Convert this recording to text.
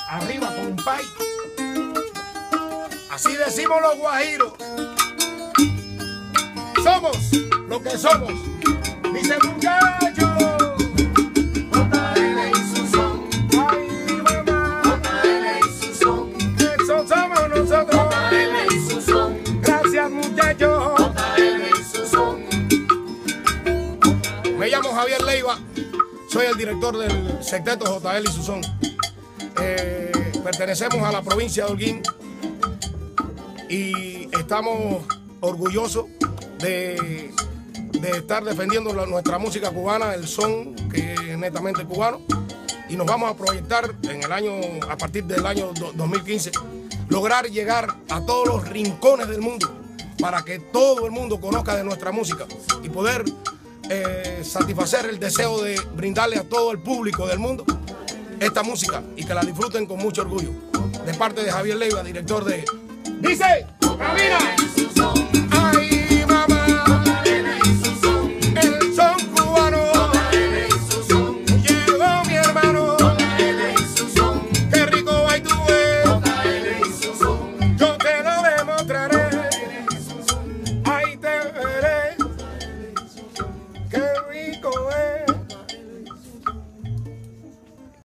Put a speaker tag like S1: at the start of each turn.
S1: Arriba, compay. Así decimos los guajiros. Somos lo que somos. Dice muchacho.
S2: JL y su son.
S1: Ay, mamá.
S2: JL y su son.
S1: Eso somos nosotros.
S2: JL y su son.
S1: Gracias, muchachos.
S2: JL y su son.
S1: Me llamo Javier Leiva. Soy el director del sexteto JL y su son. Pertenecemos a la provincia de Holguín y estamos orgullosos de estar defendiendo nuestra música cubana, el son que es netamente cubano, y nos vamos a proyectar a partir del año 2015, lograr llegar a todos los rincones del mundo para que todo el mundo conozca de nuestra música y poder satisfacer el deseo de brindarle a todo el público del mundo esta música y que la disfruten con mucho orgullo. De parte de Javier Leiva, director de... ¡Dice! ¡Camina!
S2: JL y su son.